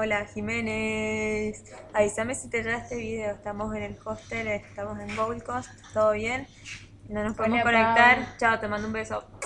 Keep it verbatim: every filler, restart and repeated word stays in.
Hola Jiménez, avísame si te llega este video. Estamos en el hostel, estamos en Gold Coast, ¿todo bien? No nos podemos Hola Pau, conectar. Chao, te mando un beso.